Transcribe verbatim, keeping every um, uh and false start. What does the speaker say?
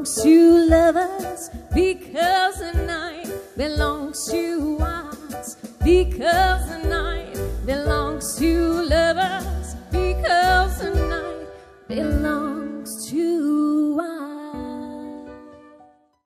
belongs to lovers, because the night belongs to us, because the night belongs to lovers, because the night belongs